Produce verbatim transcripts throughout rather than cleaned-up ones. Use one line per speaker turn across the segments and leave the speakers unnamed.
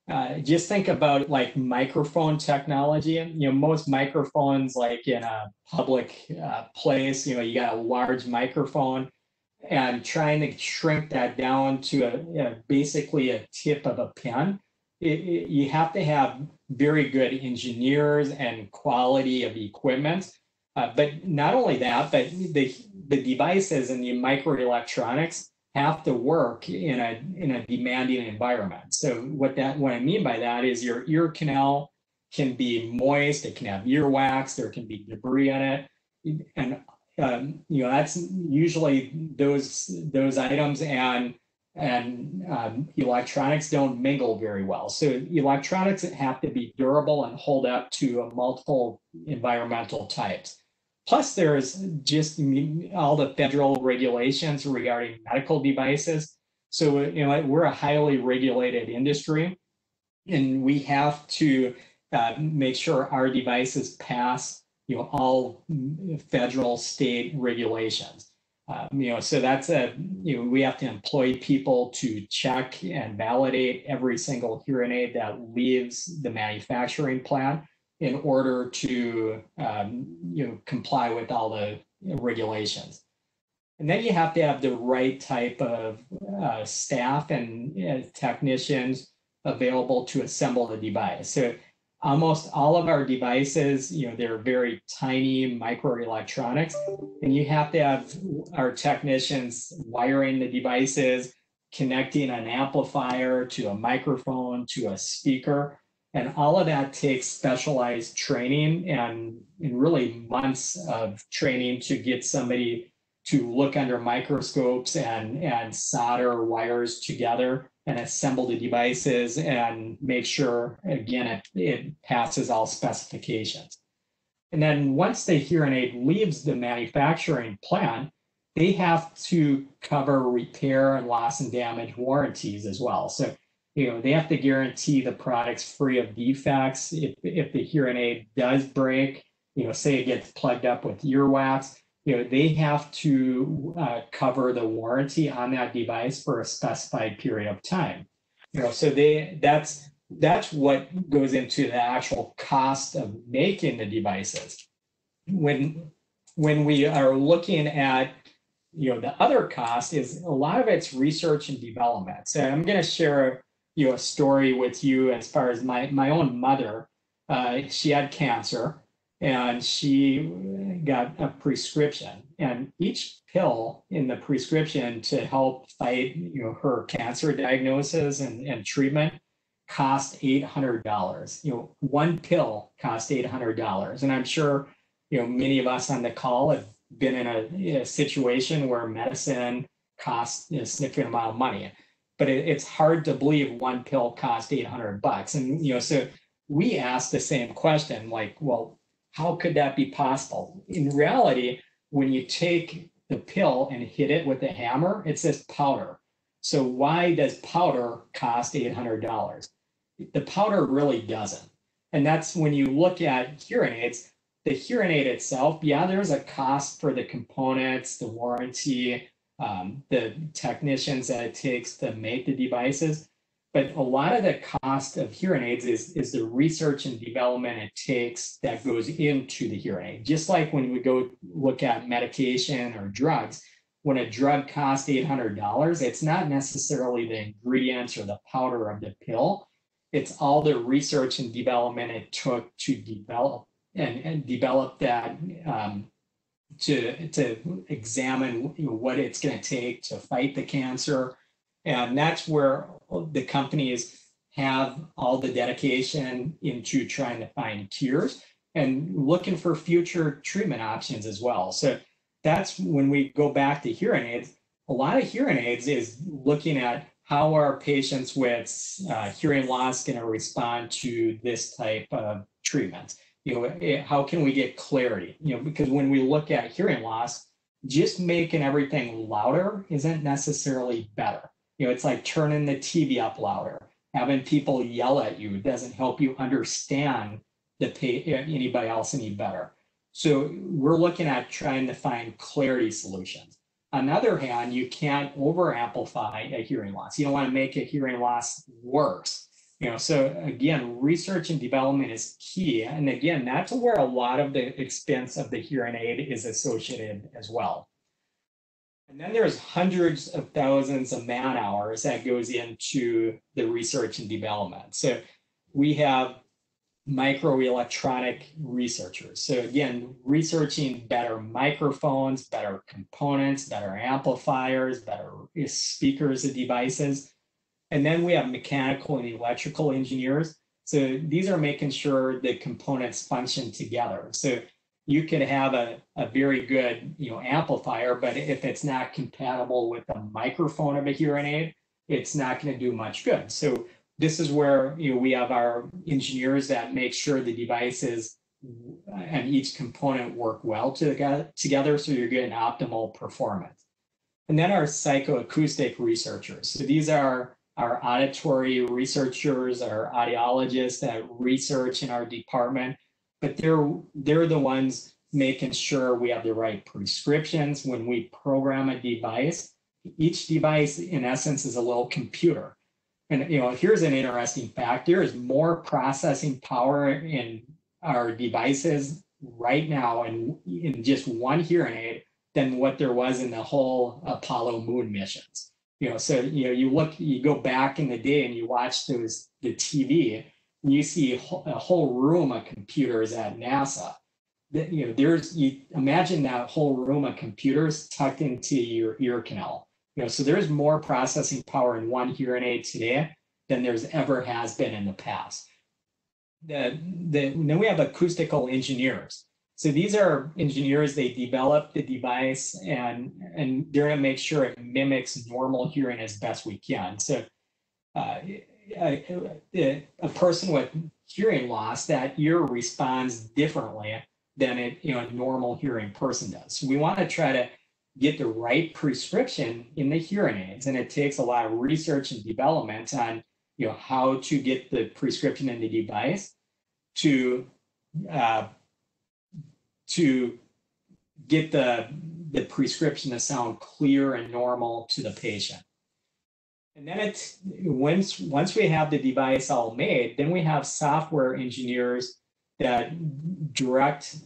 uh, just think about like microphone technology. You know, most microphones, like in a public uh, place, you know, you got a large microphone, and trying to shrink that down to a, you know, basically a tip of a pen. It, it, you have to have very good engineers and quality of equipment. Uh, but not only that, but the, the devices and the microelectronics have to work in a, in a demanding environment. So what that what I mean by that is your ear canal can be moist, it can have earwax, there can be debris in it. And um, you know, that's usually those those items, and and um, electronics don't mingle very well. So electronics have to be durable and hold up to a multiple environmental types. Plus, there's just all the federal regulations regarding medical devices. So you know, we're a highly regulated industry, and we have to uh, make sure our devices pass, you know, all federal, state regulations. Um, you know, so that's a, you know, we have to employ people to check and validate every single hearing aid that leaves the manufacturing plant in order to, um, you know, comply with all the regulations. And then you have to have the right type of uh, staff and uh, technicians available to assemble the device. So almost all of our devices, you know, they're very tiny microelectronics, and you have to have our technicians wiring the devices, connecting an amplifier to a microphone to a speaker. And all of that takes specialized training and, and really months of training to get somebody to look under microscopes and, and solder wires together and assemble the devices and make sure, again, it, it passes all specifications. And then once the hearing aid leaves the manufacturing plant, they have to cover repair and loss and damage warranties as well. So, you know, they have to guarantee the product's free of defects. If, if the hearing aid does break, you know, say it gets plugged up with earwax, you know, they have to uh, cover the warranty on that device for a specified period of time. You know, so they that's that's what goes into the actual cost of making the devices. When when we are looking at, you know, the other cost is a lot of it's research and development. So I'm going to share, you know, a story with you as far as my my own mother. Uh, she had cancer, and she got a prescription, and each pill in the prescription to help fight, you know, her cancer diagnosis and, and treatment cost eight hundred dollars. You know, one pill cost eight hundred dollars. And I'm sure, you know, many of us on the call have been in a, a situation where medicine costs a significant amount of money, but it, it's hard to believe one pill cost eight hundred bucks. And, you know, so we asked the same question, like, well, how could that be possible? In reality, when you take the pill and hit it with a hammer, it says powder. So why does powder cost eight hundred dollars? The powder really doesn't. And that's when you look at hearing aids, the hearing aid itself, yeah, there's a cost for the components, the warranty, um, the technicians that it takes to make the devices. But a lot of the cost of hearing aids is, is the research and development it takes that goes into the hearing aid. Just like when we go look at medication or drugs, when a drug costs eight hundred dollars, it's not necessarily the ingredients or the powder of the pill. It's all the research and development it took to develop and, and develop that um, to, to examine, you know, what it's going to take to fight the cancer. And that's where the companies have all the dedication into trying to find cures and looking for future treatment options as well. So that's when we go back to hearing aids. A lot of hearing aids is looking at how are patients with uh, hearing loss going to respond to this type of treatment. You know, how can we get clarity? You know, because when we look at hearing loss, just making everything louder isn't necessarily better. You know, it's like turning the T V up louder. Having people yell at you doesn't help you understand the pay, anybody else any better. So we're looking at trying to find clarity solutions. On the other hand, you can't over amplify a hearing loss. You don't want to make a hearing loss worse. You know, so again, research and development is key. And again, that's where a lot of the expense of the hearing aid is associated as well. And then there's hundreds of thousands of man hours that goes into the research and development. So we have microelectronic researchers. So again, researching better microphones, better components, better amplifiers, better speakers and devices. And then we have mechanical and electrical engineers. So these are making sure the components function together. So you could have a, a very good, you know, amplifier, but if it's not compatible with the microphone of a hearing aid, it's not going to do much good. So this is where, you know, we have our engineers that make sure the devices and each component work well together, so you're getting optimal performance. And then our psychoacoustic researchers. So these are our auditory researchers, our audiologists that research in our department, but they're they're the ones making sure we have the right prescriptions when we program a device. Each device, in essence, is a little computer. And you know, here's an interesting fact: there is more processing power in our devices right now in, in just one hearing aid than what there was in the whole Apollo moon missions. You know, so you know, you look, you go back in the day and you watch those the T V, and you see a whole room of computers at NASA. That, you know, there's, you imagine that whole room of computers tucked into your ear canal. You know, so there's more processing power in one hearing aid today than there's ever has been in the past. The, the, then we have acoustical engineers. So these are engineers, they develop the device and, and they're gonna make sure it mimics normal hearing as best we can. So uh, a, a person with hearing loss, that ear responds differently than it, you know, a normal hearing person does. So we wanna try to get the right prescription in the hearing aids. And it takes a lot of research and development on, you know, how to get the prescription in the device to uh, to get the, the prescription to sound clear and normal to the patient. And then it's, once, once we have the device all made, then we have software engineers that direct,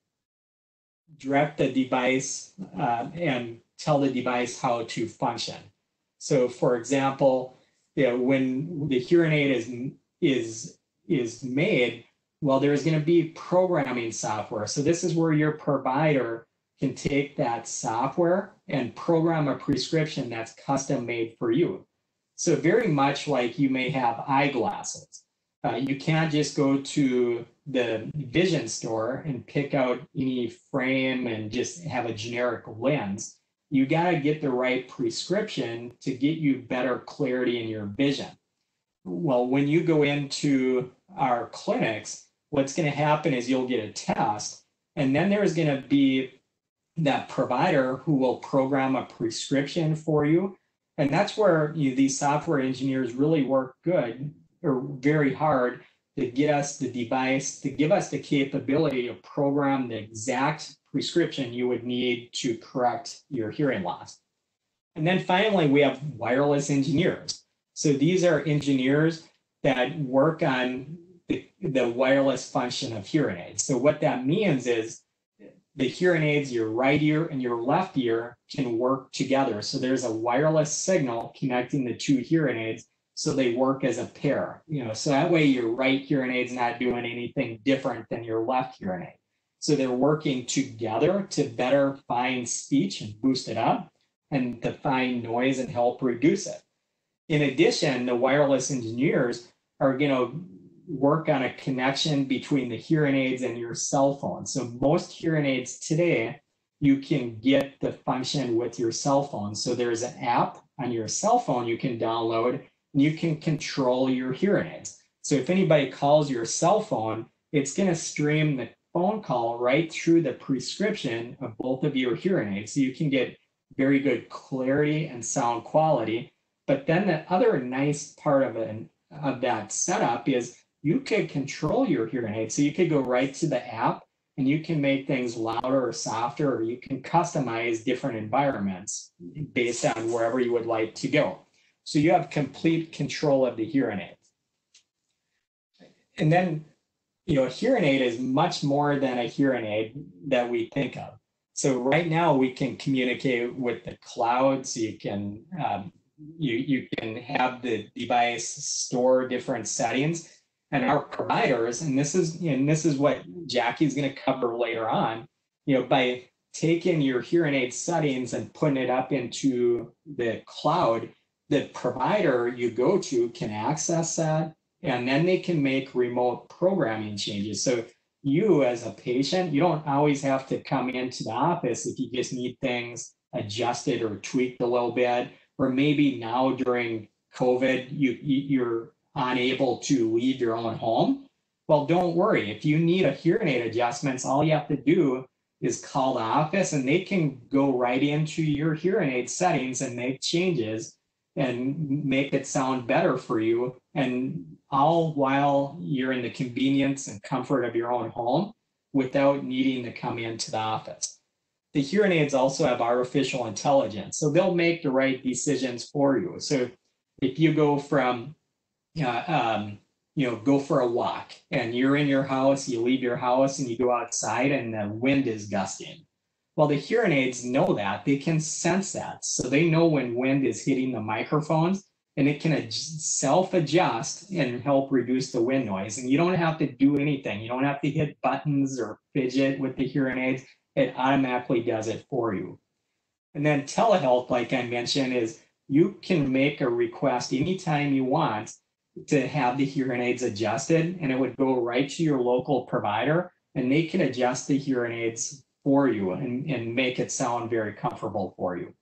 direct the device uh, and tell the device how to function. So for example, you know, when the hearing aid is, is, is made, well, there's going to be programming software. So this is where your provider can take that software and program a prescription that's custom made for you. So very much like you may have eyeglasses. Uh, you can't just go to the vision store and pick out any frame and just have a generic lens. You got to get the right prescription to get you better clarity in your vision. Well, when you go into our clinics, what's going to happen is you'll get a test, and then there's going to be that provider who will program a prescription for you. And that's where you, these software engineers really work good or very hard to get us the device, to give us the capability to program the exact prescription you would need to correct your hearing loss. And then finally, we have wireless engineers. So these are engineers that work on the, the wireless function of hearing aids. So what that means is the hearing aids, your right ear and your left ear, can work together. So there's a wireless signal connecting the two hearing aids, so they work as a pair. You know, so that way your right hearing aid's not doing anything different than your left hearing aid. So they're working together to better find speech and boost it up, and to find noise and help reduce it. In addition, the wireless engineers are going to work on a connection between the hearing aids and your cell phone. So most hearing aids today, you can get the function with your cell phone. So there's an app on your cell phone you can download, and you can control your hearing aids. So if anybody calls your cell phone, it's going to stream the phone call right through the prescription of both of your hearing aids. So you can get very good clarity and sound quality. But then the other nice part of it, of that setup, is you could control your hearing aid. So you could go right to the app and you can make things louder or softer, or you can customize different environments based on wherever you would like to go. So you have complete control of the hearing aid. and then, you know, a hearing aid is much more than a hearing aid that we think of. So right now we can communicate with the cloud. So you can um, you you can have the device store different settings, and our providers, and this is and this is what Jackie's going to cover later on. You know, by taking your hearing aid settings and putting it up into the cloud, the provider you go to can access that, and then they can make remote programming changes. So you as a patient, you don't always have to come into the office if you just need things adjusted or tweaked a little bit, or maybe now during COVID, you, you're unable to leave your own home. Well, don't worry. If you need a hearing aid adjustments, all you have to do is call the office and they can go right into your hearing aid settings and make changes and make it sound better for you, and all while you're in the convenience and comfort of your own home without needing to come into the office. The hearing aids also have artificial intelligence, so they'll make the right decisions for you. So if you go from, uh, um, you know, go for a walk and you're in your house, you leave your house and you go outside and the wind is gusting. Well, the hearing aids know that. They can sense that. So they know when wind is hitting the microphones, and it can self-adjust and help reduce the wind noise. And you don't have to do anything. You don't have to hit buttons or fidget with the hearing aids. It automatically does it for you. And then telehealth, like I mentioned, is you can make a request anytime you want to have the hearing aids adjusted, and it would go right to your local provider, and they can adjust the hearing aids for you and, and make it sound very comfortable for you.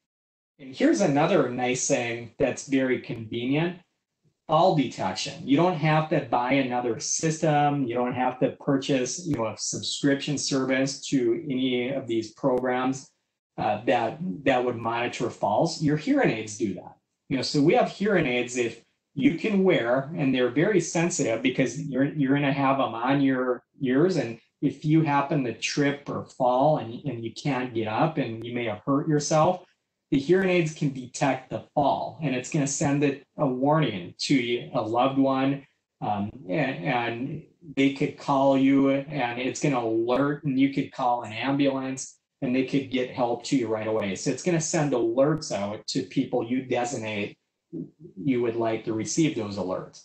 And here's another nice thing that's very convenient: fall detection. You don't have to buy another system. You don't have to purchase, you know, a subscription service to any of these programs uh, that that would monitor falls. Your hearing aids do that. You know, so we have hearing aids if you can wear, and they're very sensitive because you're you're going to have them on your ears, and if you happen to trip or fall and, and you can't get up and you may have hurt yourself, the hearing aids can detect the fall, and it's going to send it a warning to a loved one, um, and, and they could call you, and it's going to alert, and you could call an ambulance and they could get help to you right away. So it's going to send alerts out to people you designate you would like to receive those alerts.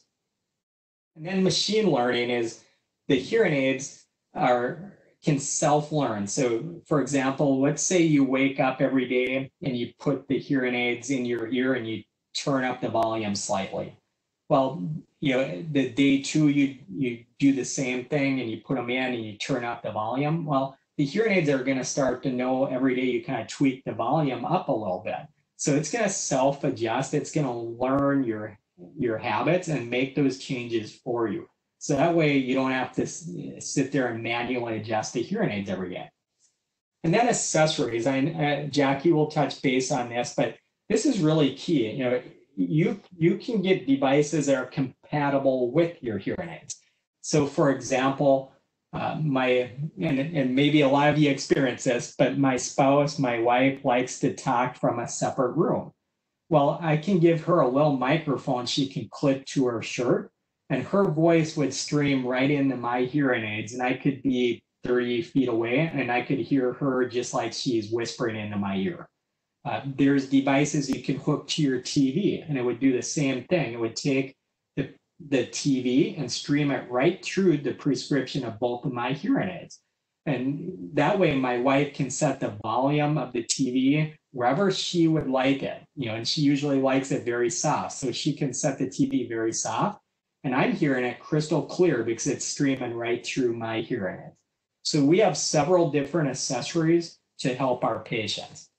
And then machine learning is the hearing aids are can self-learn. So for example, let's say you wake up every day and you put the hearing aids in your ear and you turn up the volume slightly. Well, you know, the day two, you, you do the same thing and you put them in and you turn up the volume. Well, the hearing aids are gonna start to know every day you kind of tweak the volume up a little bit. So it's gonna self-adjust, it's gonna learn your, your habits and make those changes for you. So that way you don't have to sit there and manually adjust the hearing aids every day. And then accessories, I, uh, Jackie will touch base on this, but this is really key. You know, you, you can get devices that are compatible with your hearing aids. So for example, uh, my, and, and maybe a lot of you experience this, but my spouse, my wife likes to talk from a separate room. Well, I can give her a little microphone she can clip to her shirt, and her voice would stream right into my hearing aids, and I could be thirty feet away and I could hear her just like she's whispering into my ear. Uh, there's devices you can hook to your T V, and it would do the same thing. It would take the, the T V and stream it right through the prescription of both of my hearing aids. And that way my wife can set the volume of the T V wherever she would like it, you know, and she usually likes it very soft. So she can set the T V very soft, and I'm hearing it crystal clear because it's streaming right through my hearing aids. So we have several different accessories to help our patients.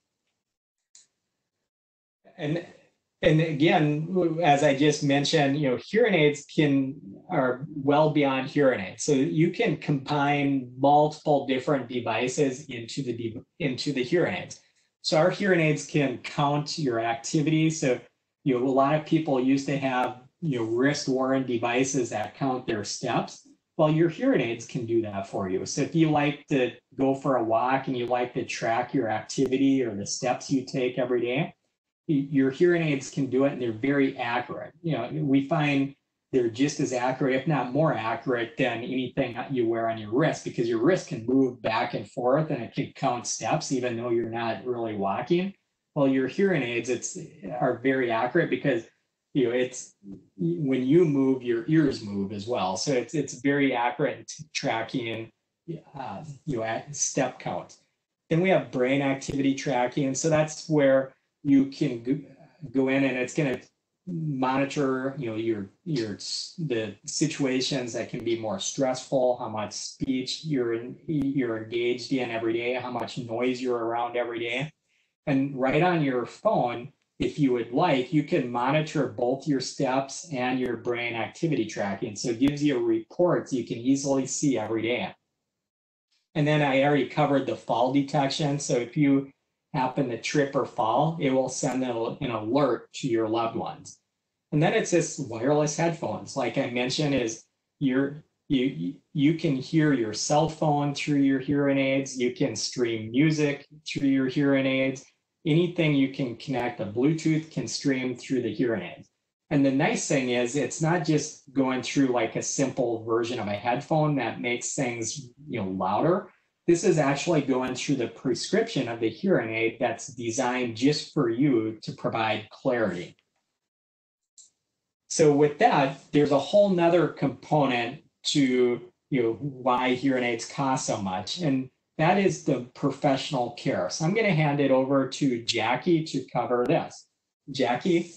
And, and again, as I just mentioned, you know, hearing aids can are well beyond hearing aids. So you can combine multiple different devices into the into the hearing aids. So our hearing aids can count your activity. So, you know, a lot of people used to have, you know, wrist-worn devices that count their steps. Well, your hearing aids can do that for you. So if you like to go for a walk and you like to track your activity or the steps you take every day, your hearing aids can do it, and they're very accurate. You know, we find they're just as accurate, if not more accurate, than anything that you wear on your wrist, because your wrist can move back and forth and it can count steps even though you're not really walking. Well, your hearing aids it's are very accurate because you know it's when you move, your ears move as well. So it's it's very accurate in tracking uh, you know step counts. Then we have brain activity tracking. So that's where you can go, go in and it's going to monitor, you know, your your the situations that can be more stressful, how much speech you're in, you're engaged in every day, how much noise you're around every day. And right on your phone, if you would like, you can monitor both your steps and your brain activity tracking. So it gives you reports you can easily see every day. And then I already covered the fall detection. So if you happen to trip or fall, it will send an alert to your loved ones. And then it's this wireless headphones. Like I mentioned, is you're, you, you can hear your cell phone through your hearing aids. You can stream music through your hearing aids. Anything you can connect, a Bluetooth can stream through the hearing aids. And the nice thing is it's not just going through like a simple version of a headphone that makes things, you know, louder. This is actually going through the prescription of the hearing aid that's designed just for you to provide clarity. So with that, there's a whole nother component to, you know, why hearing aids cost so much, and that is the professional care. So I'm going to hand it over to Jackie to cover this. Jackie?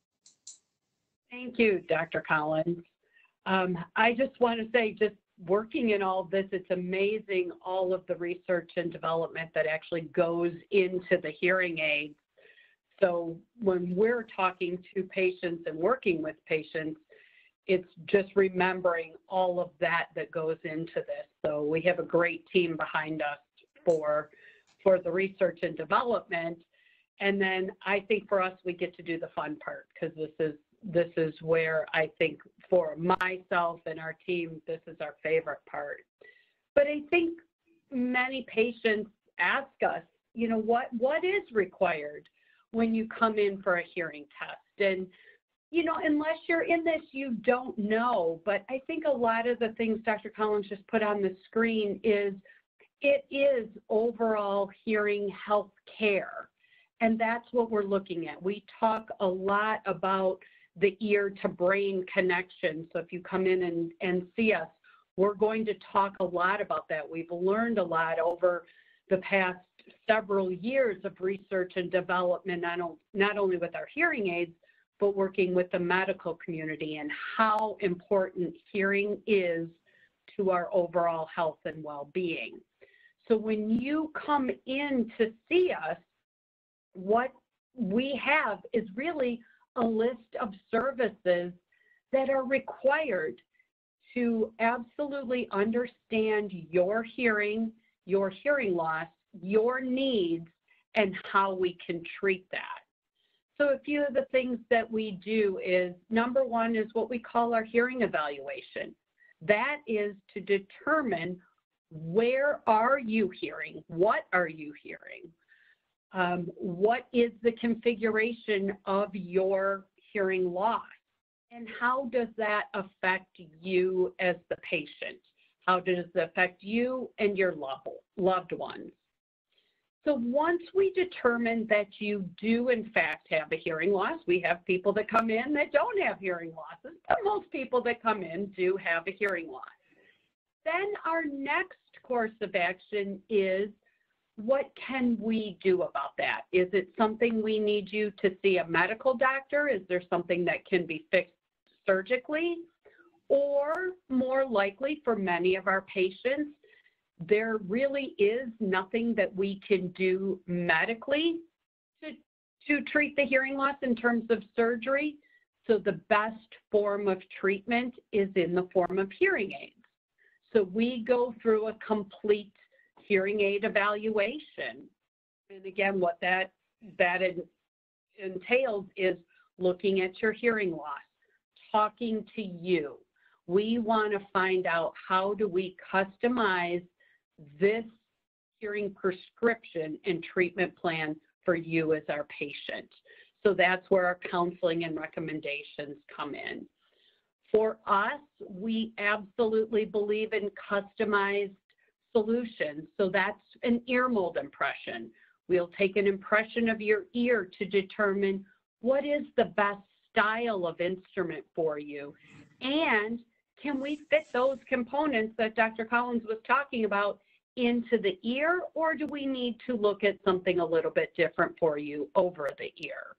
Thank you, Doctor Collins. Um, I just want to say, just working in all this, it's amazing all of the research and development that actually goes into the hearing aids. So when we're talking to patients and working with patients, it's just remembering all of that that goes into this. So we have a great team behind us for, for the research and development. And then I think for us, we get to do the fun part, because this is this is where I think for myself and our team, this is our favorite part. But I think many patients ask us, you know, what what is required when you come in for a hearing test? And, you know, unless you're in this, you don't know. But I think a lot of the things Doctor Collins just put on the screen is, it is overall hearing health care. And that's what we're looking at. We talk a lot about the ear to brain connection. So if you come in and, and see us, we're going to talk a lot about that. We've learned a lot over the past several years of research and development, not, not only with our hearing aids, but working with the medical community and how important hearing is to our overall health and well-being. So when you come in to see us, what we have is really a list of services that are required to absolutely understand your hearing, your hearing loss, your needs, and how we can treat that. So a few of the things that we do is, number one is what we call our hearing evaluation. That is to determine, where are you hearing? What are you hearing? Um, what is the configuration of your hearing loss? And how does that affect you as the patient? How does it affect you and your loved, loved ones? So once we determine that you do in fact have a hearing loss, we have people that come in that don't have hearing losses, but most people that come in do have a hearing loss. Then our next course of action is, what can we do about that? Is it something we need you to see a medical doctor? Is there something that can be fixed surgically? Or more likely for many of our patients, there really is nothing that we can do medically to, to treat the hearing loss in terms of surgery. So the best form of treatment is in the form of hearing aids. So we go through a complete hearing aid evaluation. And again, what that, that entails is looking at your hearing loss, talking to you. We want to find out, how do we customize this hearing prescription and treatment plan for you as our patient. So that's where our counseling and recommendations come in. For us, we absolutely believe in customized solutions. So that's an ear mold impression. We'll take an impression of your ear to determine what is the best style of instrument for you. And can we fit those components that Doctor Collins was talking about into the ear, or do we need to look at something a little bit different for you over the ear?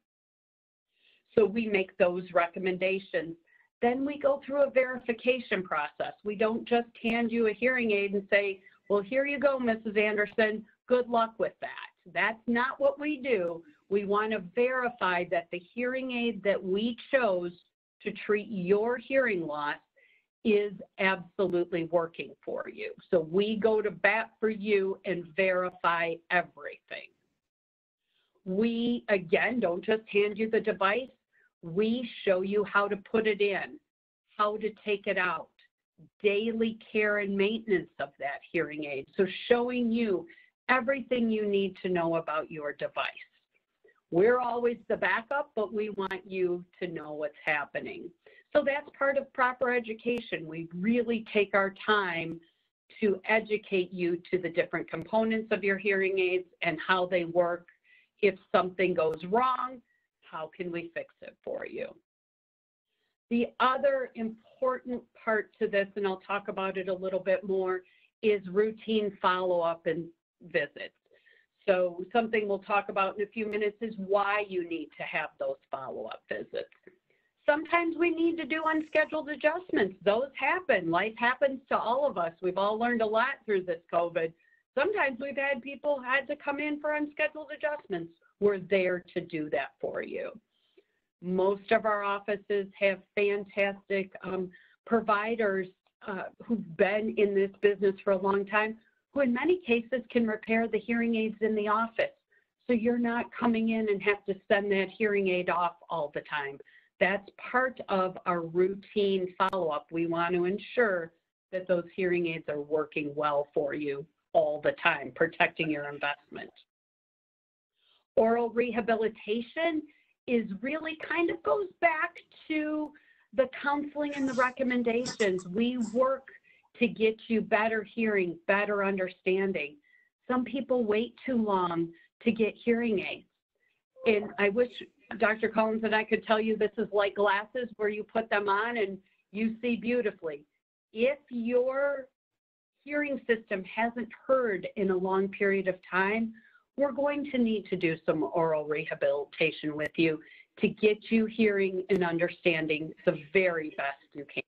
So we make those recommendations. Then we go through a verification process. We don't just hand you a hearing aid and say, well, here you go, Missus Anderson, good luck with that. That's not what we do. We want to verify that the hearing aid that we chose to treat your hearing loss is absolutely working for you. So we go to bat for you and verify everything. We, again, don't just hand you the device. We show you how to put it in, how to take it out, daily care and maintenance of that hearing aid. So showing you everything you need to know about your device. We're always the backup, but we want you to know what's happening. So that's part of proper education. We really take our time to educate you to the different components of your hearing aids and how they work. If something goes wrong, how can we fix it for you? The other important part to this, and I'll talk about it a little bit more, is routine follow-up and visits. So something we'll talk about in a few minutes is why you need to have those follow-up visits. Sometimes we need to do unscheduled adjustments. Those happen. Life happens to all of us. We've all learned a lot through this COVID. Sometimes we've had people had to come in for unscheduled adjustments. We're there to do that for you. Most of our offices have fantastic um, providers uh, who've been in this business for a long time, who in many cases can repair the hearing aids in the office. So you're not coming in and have to send that hearing aid off all the time. That's part of our routine follow-up. We want to ensure that those hearing aids are working well for you all the time, protecting your investment. Oral rehabilitation is really kind of goes back to the counseling and the recommendations. We work to get you better hearing, better understanding. Some people wait too long to get hearing aids. And I wish Doctor Collins and I could tell you this is like glasses where you put them on and you see beautifully. If your hearing system hasn't heard in a long period of time, we're going to need to do some oral rehabilitation with you to get you hearing and understanding the very best you can.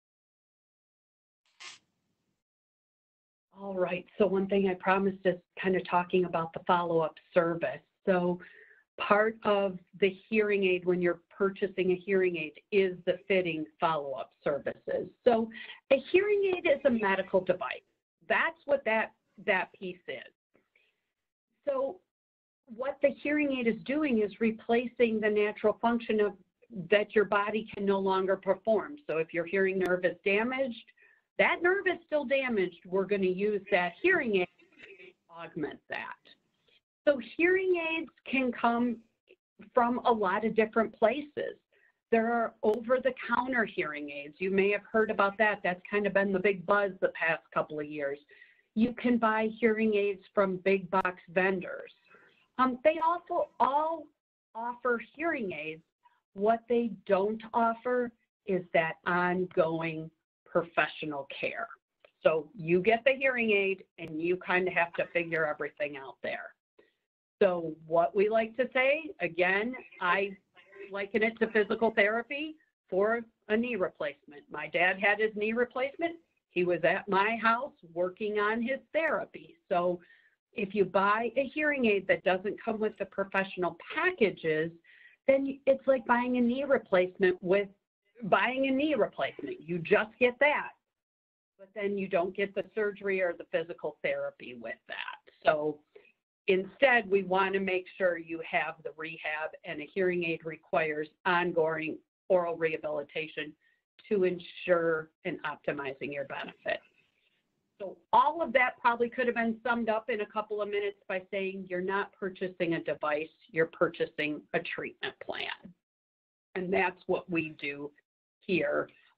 All right, so one thing I promised is kind of talking about the follow-up service. So part of the hearing aid when you're purchasing a hearing aid is the fitting follow-up services. So a hearing aid is a medical device. That's what that, that piece is. So what the hearing aid is doing is replacing the natural function of that your body can no longer perform. So if your hearing nerve is damaged, that nerve is still damaged. We're going to use that hearing aid to augment that. So hearing aids can come from a lot of different places. There are over-the-counter hearing aids. You may have heard about that. That's kind of been the big buzz the past couple of years. You can buy hearing aids from big box vendors. Um, they also all offer hearing aids. What they don't offer is that ongoing professional care. So you get the hearing aid and you kind of have to figure everything out there. So what we like to say, again, I liken it to physical therapy for a knee replacement. My dad had his knee replacement. He was at my house working on his therapy. So if you buy a hearing aid that doesn't come with the professional packages, then it's like buying a knee replacement with buying a knee replacement. You just get that, but then you don't get the surgery or the physical therapy with that. So instead, we want to make sure you have the rehab, and a hearing aid requires ongoing oral rehabilitation to ensure and optimizing your benefit. So all of that probably could have been summed up in a couple of minutes by saying you're not purchasing a device, you're purchasing a treatment plan. And that's what we do here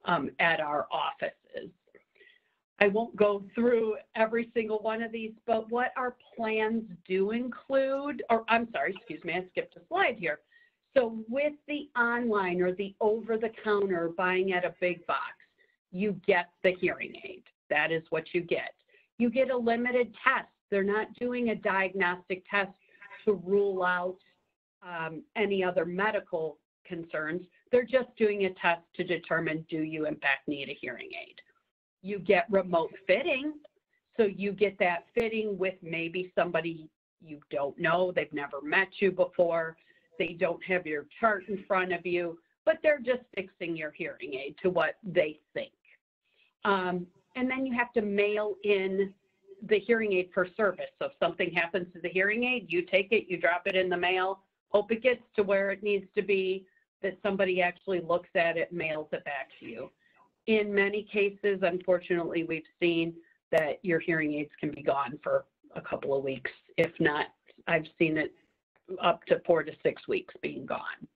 um, at our offices. I won't go through every single one of these, but what our plans do include, or I'm sorry, excuse me, I skipped a slide here. So with the online or the over-the-counter buying at a big box, you get the hearing aid. That is what you get. You get a limited test. They're not doing a diagnostic test to rule out um, any other medical concerns. They're just doing a test to determine, do you in fact need a hearing aid? You get remote fitting. So you get that fitting with maybe somebody you don't know, they've never met you before, they don't have your chart in front of you, but they're just fixing your hearing aid to what they think. Um, and then you have to mail in the hearing aid for service. So if something happens to the hearing aid, you take it, you drop it in the mail, hope it gets to where it needs to be, that somebody actually looks at it, mails it back to you. In many cases, unfortunately, we've seen that your hearing aids can be gone for a couple of weeks. If not, I've seen it up to four to six weeks being gone.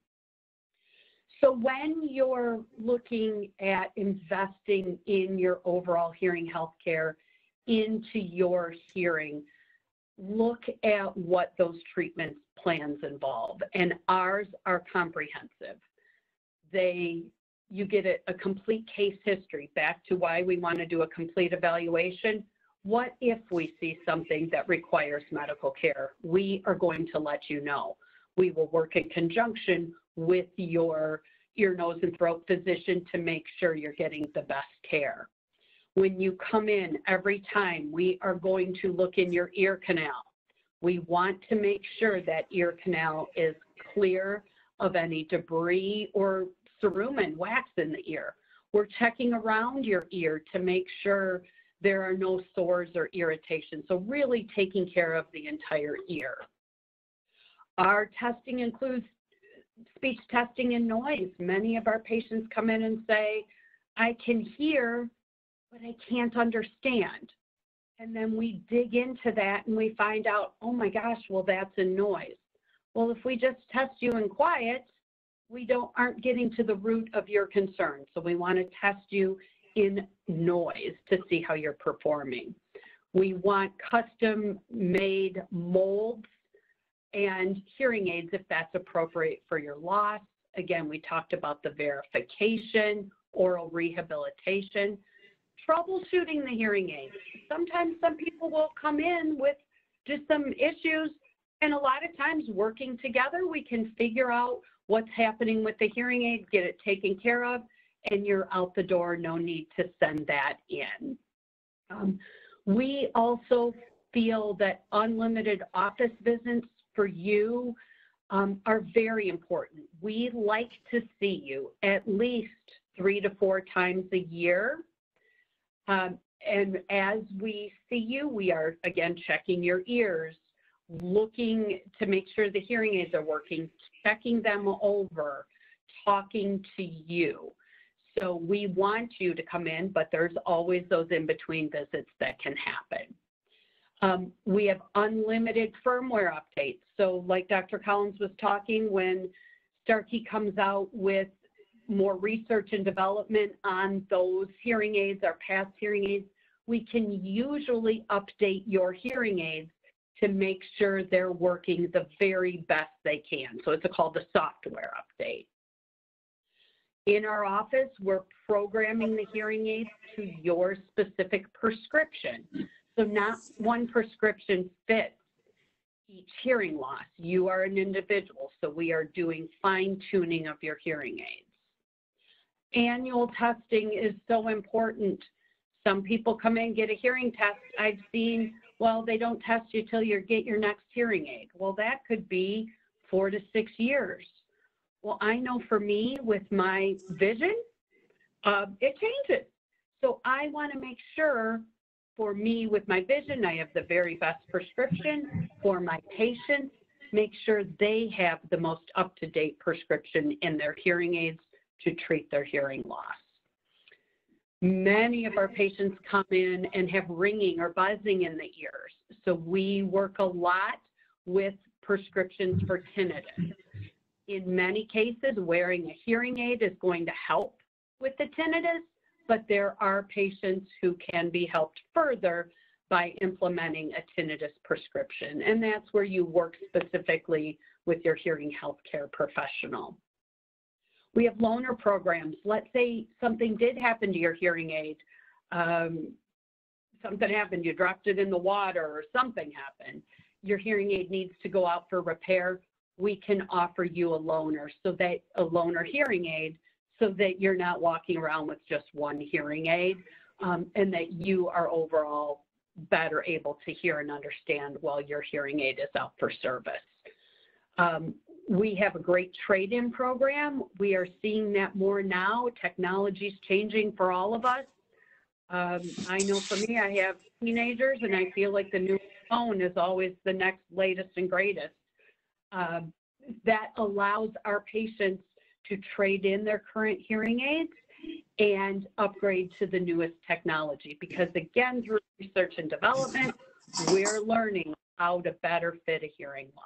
So when you're looking at investing in your overall hearing health care into your hearing, look at what those treatment plans involve. And ours are comprehensive. They, you get a, a complete case history, back to why we want to do a complete evaluation. What if we see something that requires medical care? We are going to let you know. We will work in conjunction with your ear, nose, and throat physician to make sure you're getting the best care. When you come in every time, we are going to look in your ear canal. We want to make sure that ear canal is clear of any debris or cerumen, wax in the ear. We're checking around your ear to make sure there are no sores or irritation. So really taking care of the entire ear. Our testing includes speech testing and noise. Many of our patients come in and say, I can hear, but I can't understand. And then we dig into that and we find out, oh my gosh, well, that's a noise. Well, if we just test you in quiet, we don't aren't getting to the root of your concern. So we want to test you in noise to see how you're performing. We want custom made molds and hearing aids if that's appropriate for your loss. Again, we talked about the verification, oral rehabilitation, troubleshooting the hearing aids. Sometimes some people will come in with just some issues, and a lot of times working together, we can figure out what's happening with the hearing aid, get it taken care of, and you're out the door, no need to send that in. Um, we also feel that unlimited office visits for you um, are very important. We like to see you at least three to four times a year. Um, and as we see you, we are, again, checking your ears, looking to make sure the hearing aids are working, checking them over, talking to you. So we want you to come in, but there's always those in-between visits that can happen. Um, we have unlimited firmware updates. So like Doctor Collins was talking, when Starkey comes out with more research and development on those hearing aids, our past hearing aids, we can usually update your hearing aids to make sure they're working the very best they can. So it's called the software update. In our office, we're programming the hearing aids to your specific prescription. So not one prescription fits each hearing loss. You are an individual, so we are doing fine-tuning of your hearing aids. Annual testing is so important. Some people come in, get a hearing test. I've seen, well, they don't test you till you get your next hearing aid. Well, that could be four to six years. Well, I know for me, with my vision, uh, it changes. So I want to make sure for me with my vision, I have the very best prescription. For my patients, make sure they have the most up-to-date prescription in their hearing aids to treat their hearing loss. Many of our patients come in and have ringing or buzzing in the ears. So we work a lot with prescriptions for tinnitus. In many cases, wearing a hearing aid is going to help with the tinnitus, but there are patients who can be helped further by implementing a tinnitus prescription. And that's where you work specifically with your hearing healthcare professional. We have loaner programs. Let's say something did happen to your hearing aid. Um, something happened, you dropped it in the water or something happened. Your hearing aid needs to go out for repair. We can offer you a loaner, so that a loaner hearing aid, so that you're not walking around with just one hearing aid, um, and that you are overall better able to hear and understand while your hearing aid is out for service. Um, we have a great trade-in program. We are seeing that more now. Technology is changing for all of us. Um, I know for me, I have teenagers, and I feel like the new phone is always the next latest and greatest. Um, that allows our patients to trade in their current hearing aids and upgrade to the newest technology. Because again, through research and development, we're learning how to better fit a hearing loss.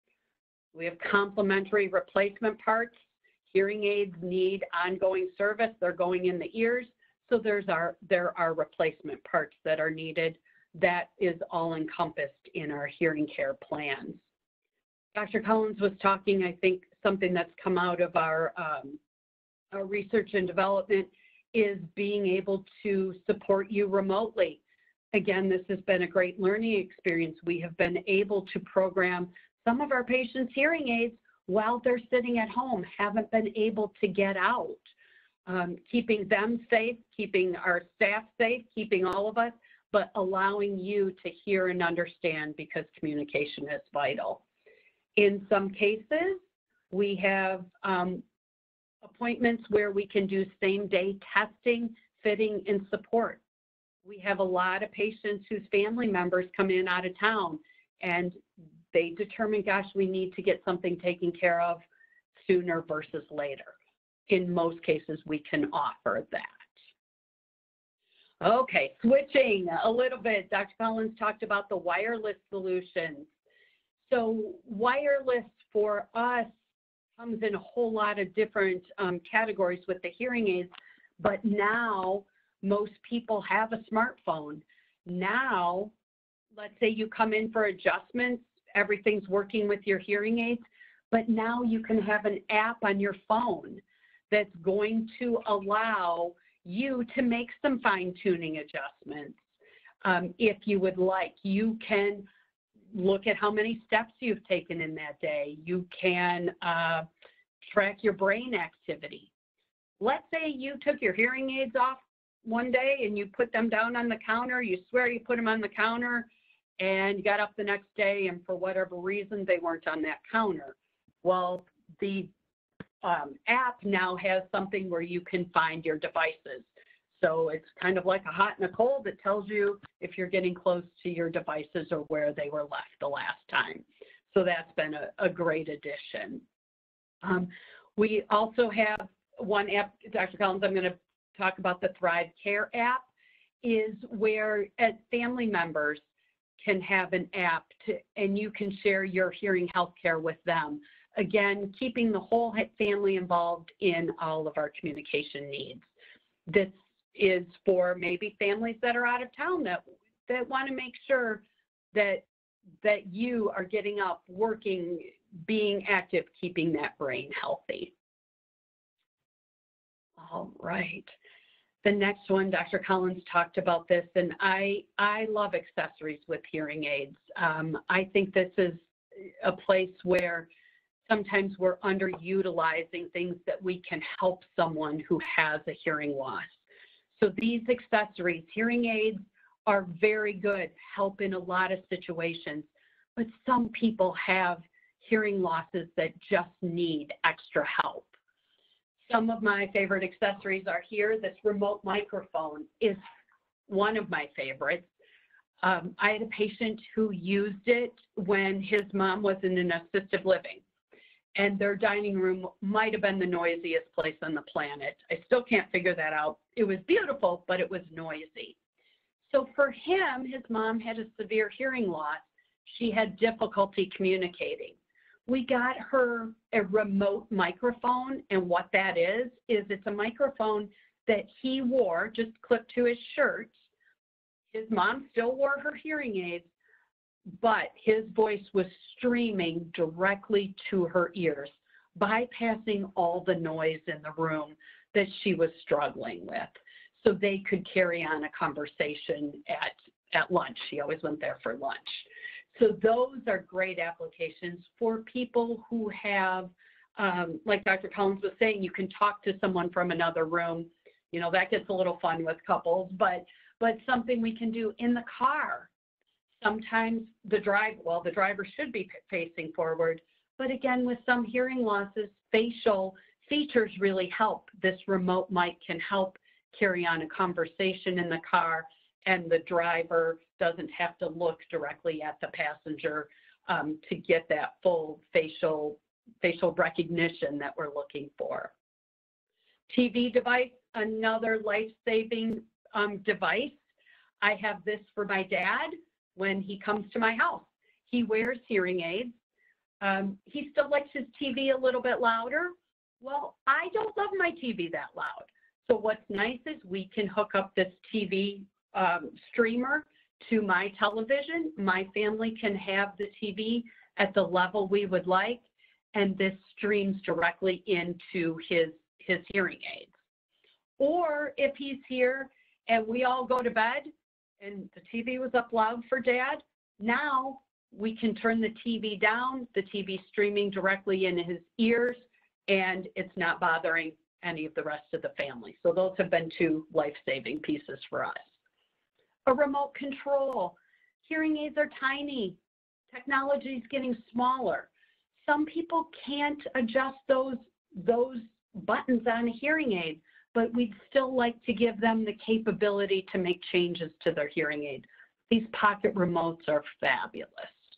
We have complementary replacement parts. Hearing aids need ongoing service. They're going in the ears. So there's our, there are replacement parts that are needed. That is all encompassed in our hearing care plans. Doctor Collins was talking, I think something that's come out of our, um, our research and development is being able to support you remotely. Again, this has been a great learning experience. We have been able to program some of our patients' hearing aids while they're sitting at home, haven't been able to get out. Um, keeping them safe, keeping our staff safe, keeping all of us, but allowing you to hear and understand, because communication is vital. In some cases, we have um, appointments where we can do same-day testing, fitting, and support. We have a lot of patients whose family members come in out of town, and they determine, gosh, we need to get something taken care of sooner versus later. In most cases, we can offer that. Okay, switching a little bit. Doctor Collins talked about the wireless solutions. So wireless for us comes in a whole lot of different um, categories with the hearing aids, but now most people have a smartphone. Now, let's say you come in for adjustments, everything's working with your hearing aids, but now you can have an app on your phone that's going to allow you to make some fine-tuning adjustments. Um, if you would like, you can look at how many steps you've taken in that day. You can uh, track your brain activity. Let's say you took your hearing aids off one day and you put them down on the counter. You swear you put them on the counter, and you got up the next day and for whatever reason they weren't on that counter. Well, the um, app now has something where you can find your devices. So it's kind of like a hot and a cold. It tells you if you're getting close to your devices or where they were left the last time. So that's been a, a great addition. Um, we also have one app, Doctor Collins, I'm going to talk about the Thrive Care app, is where as family members can have an app to, and you can share your hearing health care with them. Again, keeping the whole family involved in all of our communication needs. This is for maybe families that are out of town that, that want to make sure that, that you are getting up, working, being active, keeping that brain healthy. All right. The next one, Doctor Collins talked about this, and I, I love accessories with hearing aids. Um, I think this is a place where sometimes we're underutilizing things that we can help someone who has a hearing loss. So these accessories, hearing aids, are very good, help in a lot of situations, but some people have hearing losses that just need extra help. Some of my favorite accessories are here. This remote microphone is one of my favorites. Um, I had a patient who used it when his mom was in an assisted living, and their dining room might have been the noisiest place on the planet. I still can't figure that out. It was beautiful, but it was noisy. So for him, his mom had a severe hearing loss. She had difficulty communicating. we got her a remote microphone, and what that is, is it's a microphone that he wore, just clipped to his shirt. His mom still wore her hearing aids, but his voice was streaming directly to her ears, bypassing all the noise in the room that she was struggling with. So they could carry on a conversation at, at lunch. She always went there for lunch. So those are great applications for people who have, um, like Doctor Collins was saying, you can talk to someone from another room. You know, that gets a little fun with couples, but, but something we can do in the car. Sometimes the drive, well, the driver should be facing forward, but again, with some hearing losses, facial features really help. This remote mic can help carry on a conversation in the car, and the driver doesn't have to look directly at the passenger um, to get that full facial, facial recognition that we're looking for. T V device, another life-saving um, device. I have this for my dad when he comes to my house. He wears hearing aids. Um, he still likes his T V a little bit louder. Well, I don't love my T V that loud. So what's nice is we can hook up this T V um, streamer to my television. My family can have the T V at the level we would like, and this streams directly into his, his hearing aids. Or if he's here and we all go to bed and the T V was up loud for Dad, now we can turn the T V down, the T V streaming directly in his ears, and it's not bothering any of the rest of the family. So those have been two life-saving pieces for us. A remote control. Hearing aids are tiny. Technology is getting smaller. Some people can't adjust those, those buttons on a hearing aid, but we'd still like to give them the capability to make changes to their hearing aid. These pocket remotes are fabulous.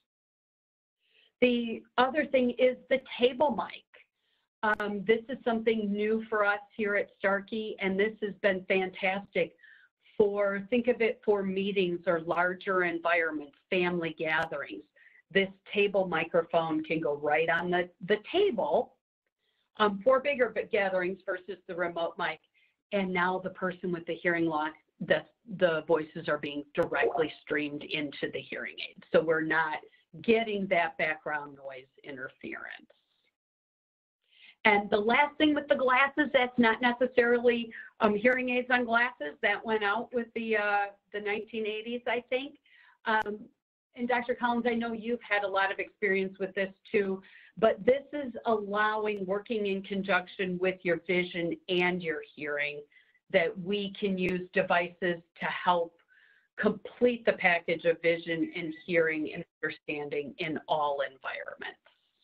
The other thing is the table mic. Um, this is something new for us here at Starkey, and this has been fantastic for, think of it for meetings or larger environments, family gatherings. This table microphone can go right on the, the table um, for bigger gatherings versus the remote mic. And now the person with the hearing loss, the, the voices are being directly streamed into the hearing aid. So we're not getting that background noise interference. And the last thing with the glasses, that's not necessarily um, hearing aids on glasses. That went out with the, uh, the nineteen eighties, I think. Um, and Doctor Collins, I know you've had a lot of experience with this too, but this is allowing working in conjunction with your vision and your hearing, that we can use devices to help complete the package of vision and hearing and understanding in all environments.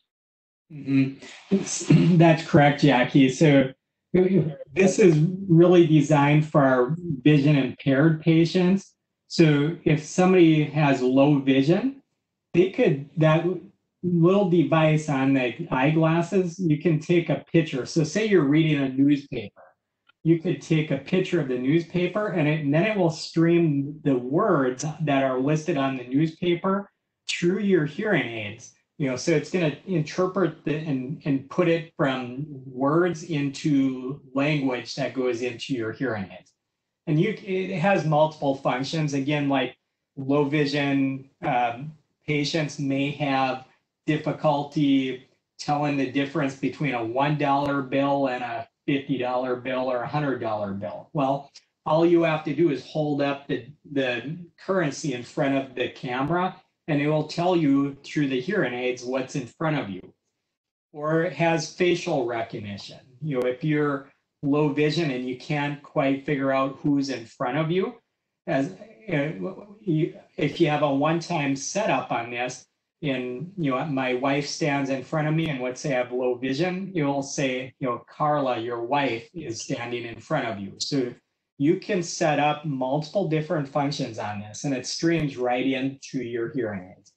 Mm-hmm. That's correct, Jackie. So this is really designed for our vision impaired patients. So if somebody has low vision, they could, that little device on the eyeglasses, you can take a picture. So say you're reading a newspaper, you could take a picture of the newspaper, and, it, and then it will stream the words that are listed on the newspaper through your hearing aids. You know, so it's going to interpret the, and, and put it from words into language that goes into your hearing aids. And you, it has multiple functions. Again, like low vision um, patients may have difficulty telling the difference between a one dollar bill and a fifty dollar bill or a one hundred dollar bill. Well, all you have to do is hold up the, the currency in front of the camera, and it will tell you through the hearing aids what's in front of you. Or it has facial recognition. You know, if you're low vision and you can't quite figure out who's in front of you, as uh, you, if you have a one-time setup on this, and you know, my wife stands in front of me, and let's say I have low vision, you'll say, you know, Carla, your wife is standing in front of you. So you can set up multiple different functions on this, and it streams right into your hearing aids.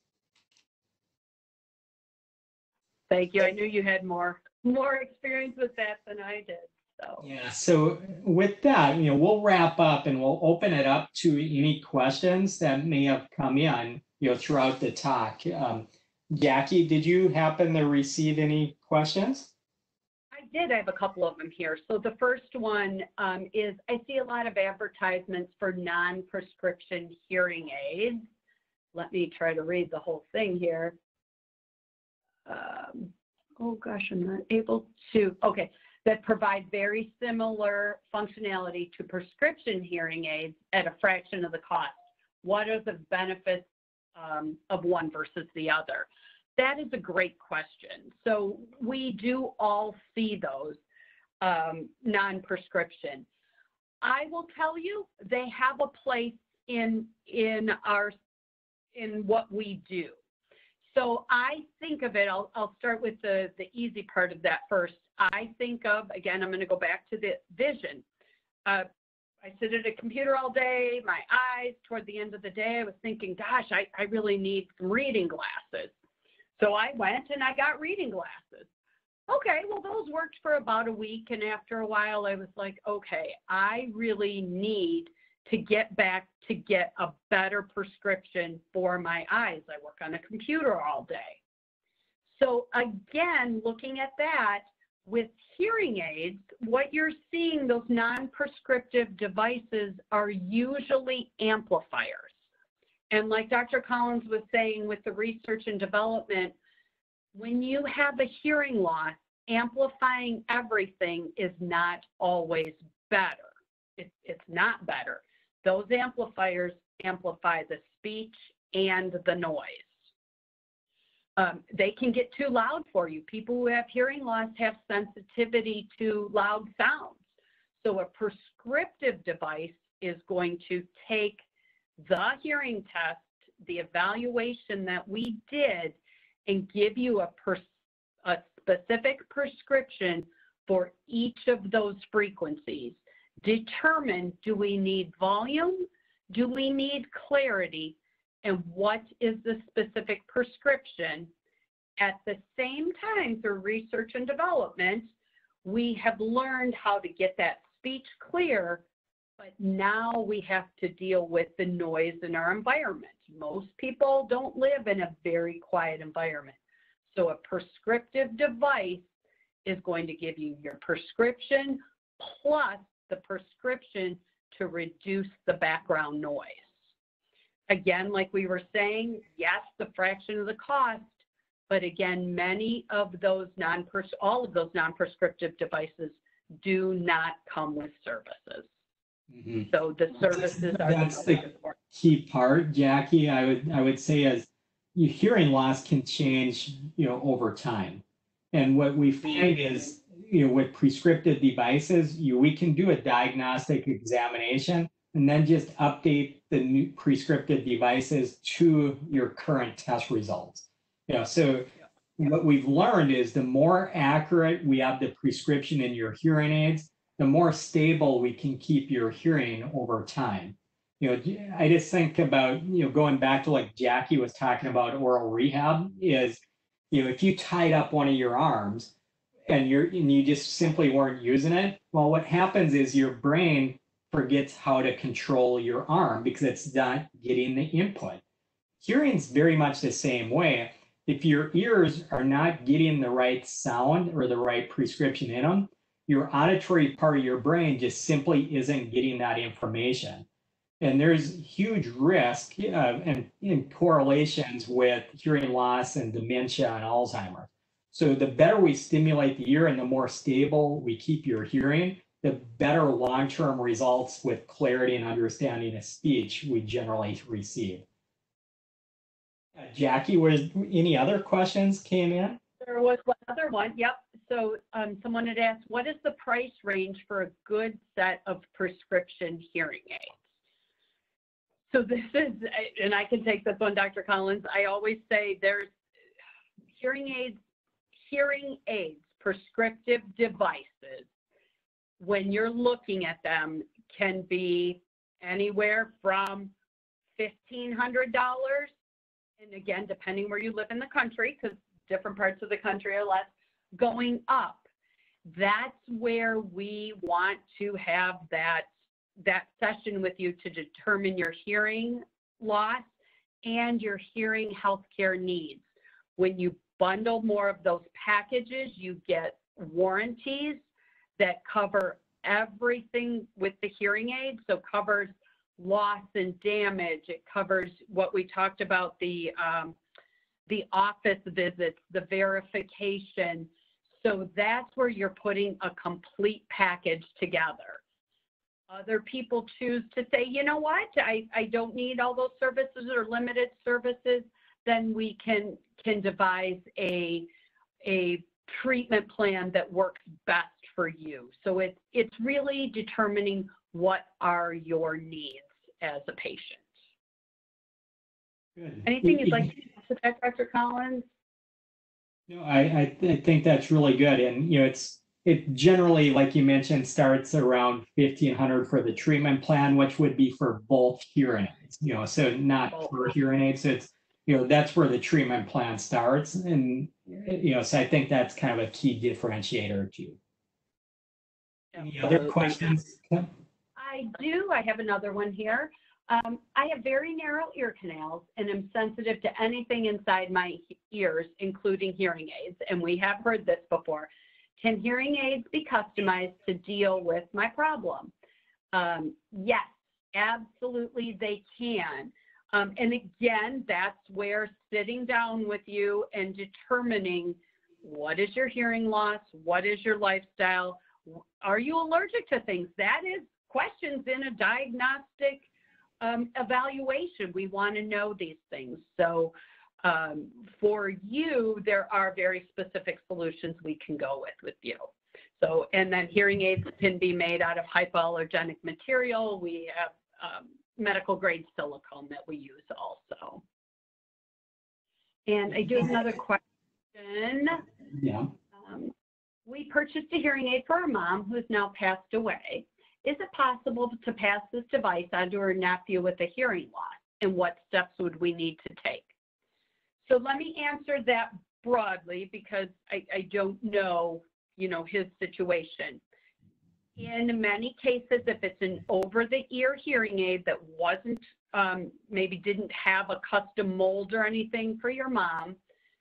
Thank you. I knew you had more more experience with that than I did. So
yeah. So with that, you know, we'll wrap up and we'll open it up to any questions that may have come in, you know, throughout the talk. Um, Jackie, did you happen to receive any questions?
I did. I have a couple of them here. So the first one um, is I see a lot of advertisements for non-prescription hearing aids. Let me try to read the whole thing here. Um, oh gosh, I'm not able to. Okay, that provide very similar functionality to prescription hearing aids at a fraction of the cost. What are the benefits um, of one versus the other? That is a great question. So we do all see those um, non-prescription. I will tell you, they have a place in in our in what we do. So I think of it. I'll I'll start with the the easy part of that first. I think of, again, I'm going to go back to the vision. Uh, I sit at a computer all day. My eyes, toward the end of the day, I was thinking, gosh, I I really need some reading glasses. So I went and I got reading glasses. Okay, well, those worked for about a week. And after a while, I was like, okay, I really need to get back to get a better prescription for my eyes. I work on a computer all day. So again, looking at that, with hearing aids, what you're seeing, those non-prescriptive devices are usually amplifiers. And like Doctor Collins was saying with the research and development, when you have a hearing loss, amplifying everything is not always better. It, it's not better. Those amplifiers amplify the speech and the noise. Um, they can get too loud for you. People who have hearing loss have sensitivity to loud sounds. So a prescriptive device is going to take the hearing test, the evaluation that we did, and give you a, pers a specific prescription for each of those frequencies. Determine, do we need volume? Do we need clarity? And what is the specific prescription? At the same time, through research and development, we have learned how to get that speech clear, but now we have to deal with the noise in our environment. Most people don't live in a very quiet environment. So a prescriptive device is going to give you your prescription plus the prescription to reduce the background noise. Again, like we were saying, yes, the fraction of the cost, but again, many of those non all of those non-prescriptive devices do not come with services. Mm-hmm. So the services
that's,
are
that's the, the key part, Jackie. I would I would say as your hearing loss can change, you know, over time, and what we find is, you know, with prescriptive devices, you we can do a diagnostic examination and then just update the new prescriptive devices to your current test results. You know, so yeah. What we've learned is the more accurate we have the prescription in your hearing aids, the more stable we can keep your hearing over time. You know, I just think about, you know, going back to like Jackie was talking about oral rehab is, you know, if you tied up one of your arms and you're and you just simply weren't using it, well, what happens is your brain forgets how to control your arm because it's not getting the input. Hearing's very much the same way. If your ears are not getting the right sound or the right prescription in them, your auditory part of your brain just simply isn't getting that information. And there's huge risk uh, and, and correlations with hearing loss and dementia and Alzheimer's. So the better we stimulate the ear and the more stable we keep your hearing, the better long-term results with clarity and understanding of speech we generally receive. Uh, Jackie, was any other questions came in?
There was one other one, yep. So um, someone had asked, what is the price range for a good set of prescription hearing aids? So this is, and I can take this one, Doctor Collins. I always say there's hearing aids, hearing aids, prescriptive devices, when you're looking at them, can be anywhere from fifteen hundred dollars, and again, depending where you live in the country, because different parts of the country are less, going up. That's where we want to have that, that session with you to determine your hearing loss and your hearing healthcare needs. When you bundle more of those packages, you get warranties that cover everything with the hearing aid. So covers loss and damage. It covers what we talked about, the, um, the office visits, the verification. So that's where you're putting a complete package together. Other people choose to say, you know what, I, I don't need all those services or limited services. Then we can, can devise a, a treatment plan that works best for you. So it's, it's really determining what are your needs as a patient.
Good.
Anything you'd like to add to that, Doctor Collins?
No, I, I, th- I think that's really good. And, you know, it's, it generally, like you mentioned, starts around fifteen hundred for the treatment plan, which would be for both hearing aids, you know, so not
Oh.
per hearing aid. So it's, you know, that's where the treatment plan starts. And, you know, so I think that's kind of a key differentiator too. Any other
Absolutely.
questions?
I do. I have another one here. Um, I have very narrow ear canals and am sensitive to anything inside my ears, including hearing aids. And we have heard this before. Can hearing aids be customized to deal with my problem? Um, yes, absolutely they can. Um, and again, that's where sitting down with you and determining what is your hearing loss, what is your lifestyle, are you allergic to things? That is questions in a diagnostic um, evaluation. We want to know these things. So um, for you, there are very specific solutions we can go with with you. So, and then hearing aids can be made out of hypoallergenic material. We have um, medical grade silicone that we use also. And I do have another question.
Yeah.
Um, we purchased a hearing aid for our mom who has now passed away. Is it possible to pass this device onto her nephew with a hearing loss? And what steps would we need to take? So let me answer that broadly because I, I don't know, you know, his situation. In many cases, if it's an over-the-ear hearing aid that wasn't, um, maybe didn't have a custom mold or anything for your mom,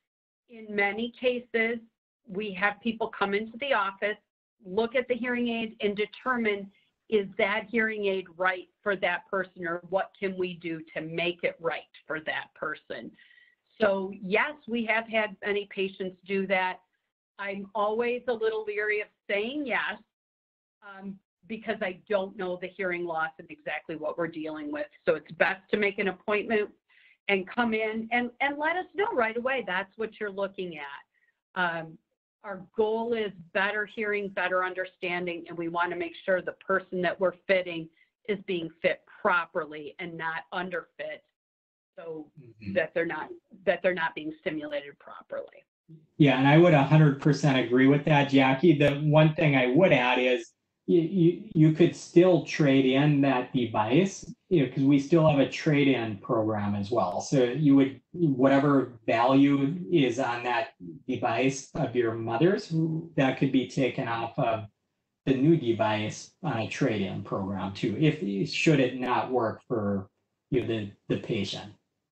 in many cases, we have people come into the office, look at the hearing aid and determine, is that hearing aid right for that person, or what can we do to make it right for that person? So yes, we have had many patients do that. I'm always a little leery of saying yes, um, because I don't know the hearing loss and exactly what we're dealing with. So it's best to make an appointment and come in and, and let us know right away. That's what you're looking at. Um, our goal is better hearing, better understanding, and we want to make sure the person that we're fitting is being fit properly and not underfit, so mm-hmm. that they're not that they're not being stimulated properly.
Yeah, and I would one hundred percent agree with that, Jackie. The one thing I would add is you, you, you could still trade in that device, you know, because we still have a trade-in program as well. So you would, whatever value is on that device of your mother's, that could be taken off of the new device on a trade-in program too, if should it not work for you know, the, the patient.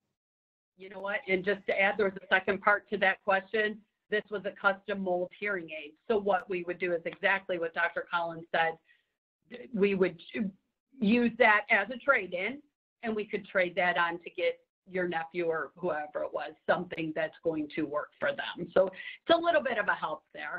You know what, and just to add, there was a second part to that question. This was a custom mold hearing aid. So what we would do is exactly what Doctor Collins said. We would use that as a trade-in, and we could trade that on to get your nephew or whoever it was something that's going to work for them. So it's a little bit of a help there.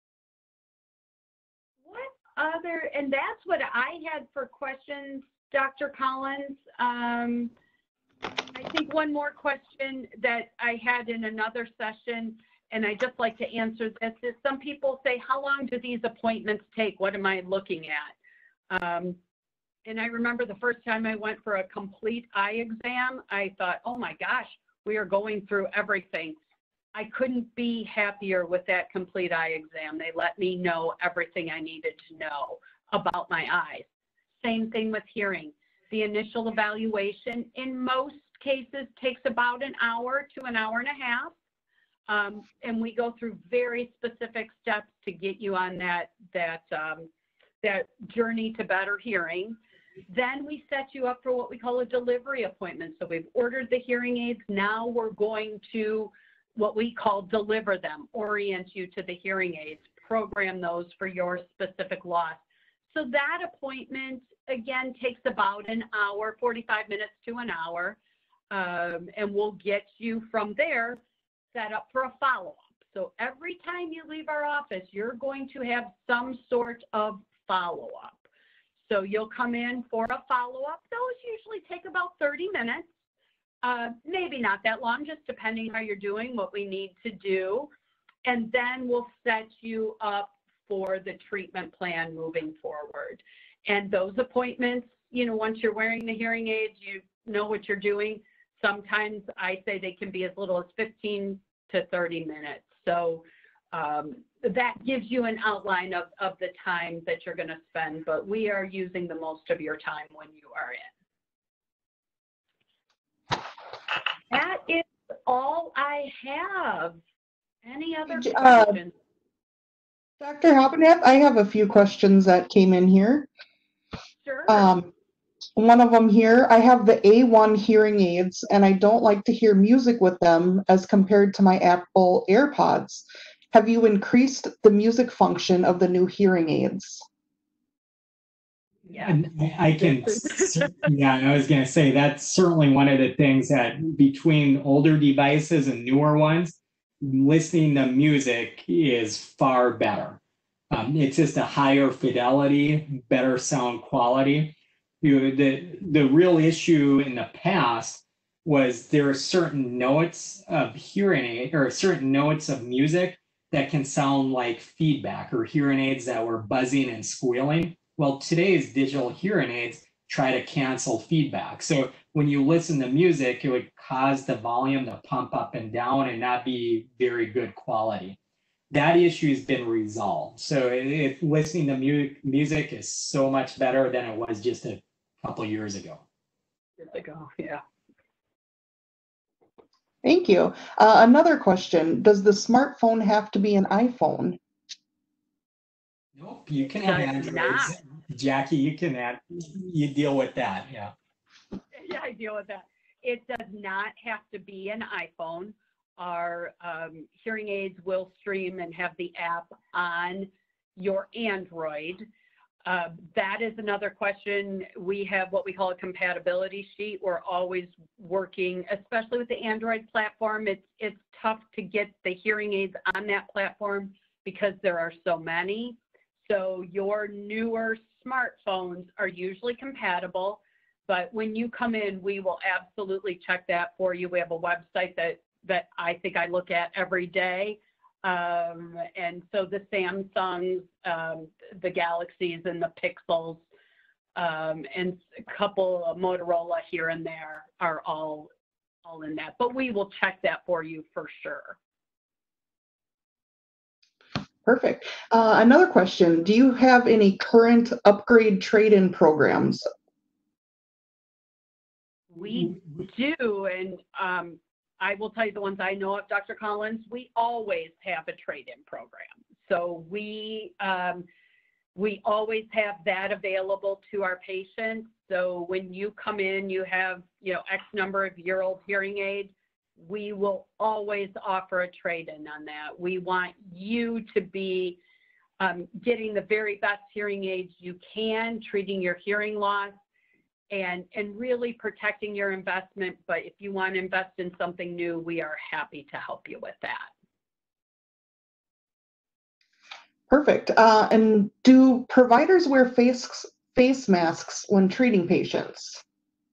What other, and that's what I had for questions, Doctor Collins. Um, I think one more question that I had in another session, and I just like to answer this, is some people say, how long do these appointments take? What am I looking at? Um, and I remember the first time I went for a complete eye exam, I thought, oh my gosh, we are going through everything. I couldn't be happier with that complete eye exam. They let me know everything I needed to know about my eyes. Same thing with hearing. The initial evaluation in most cases takes about an hour to an hour and a half. Um, and we go through very specific steps to get you on that, that, um, that journey to better hearing. Then we set you up for what we call a delivery appointment. So we've ordered the hearing aids. Now we're going to what we call deliver them, orient you to the hearing aids, program those for your specific loss. So that appointment, again, takes about an hour, forty-five minutes to an hour, um, and we'll get you from there set up for a follow-up. So every time you leave our office, you're going to have some sort of follow-up. So you'll come in for a follow-up. Those usually take about thirty minutes, uh, maybe not that long, just depending how you're doing, what we need to do. And then we'll set you up for the treatment plan moving forward. And those appointments, you know, once you're wearing the hearing aids, you know what you're doing. Sometimes I say they can be as little as fifteen to thirty minutes. So um, that gives you an outline of, of the time that you're going to spend, but we are using the most of your time when you are in. That is all I have. Any other
uh,
questions?
Doctor Hoppenap, I have a few questions that came in here.
Sure.
Um, one of them here, I have the A one hearing aids and I don't like to hear music with them as compared to my Apple AirPods. Have you increased the music function of the new hearing aids?
Yeah.
And I can, yeah, I was going to say that's certainly one of the things that between older devices and newer ones, listening to music is far better. Um, it's just a higher fidelity, better sound quality. You know, the, the real issue in the past was there are certain notes of hearing aid or certain notes of music that can sound like feedback or hearing aids that were buzzing and squealing. Well, today's digital hearing aids try to cancel feedback. So when you listen to music, it would cause the volume to pump up and down and not be very good quality. That issue has been resolved. So if listening to mu music is so much better than it was just a couple years ago.
Years ago, yeah.
Thank you. Uh, another question, does the smartphone have to be an iPhone?
Nope, you can
Does
have Androids.
not.
Jackie, you can add, you deal with that, yeah.
Yeah, I deal with that. It does not have to be an iPhone. Our um, hearing aids will stream and have the app on your Android. Uh, that is another question. We have what we call a compatibility sheet. We're always working, especially with the Android platform. It's, it's tough to get the hearing aids on that platform because there are so many. So your newer smartphones are usually compatible, but when you come in, we will absolutely check that for you. We have a website that, that I think I look at every day. Um, and so the Samsungs, um, the Galaxies and the Pixels, um, and a couple of Motorola here and there are all, all in that, but we will check that for you for sure.
Perfect. Uh, another question, do you have any current upgrade trade-in programs?
We do, and um, I will tell you the ones I know of, Doctor Collins, we always have a trade-in program. So we, um, we always have that available to our patients. So when you come in, you have, you know, X number of year old hearing aids, we will always offer a trade-in on that. We want you to be um, getting the very best hearing aids you can, treating your hearing loss, and, and really protecting your investment. But if you want to invest in something new, we are happy to help you with that.
Perfect. Uh, and do providers wear face, face masks when treating patients?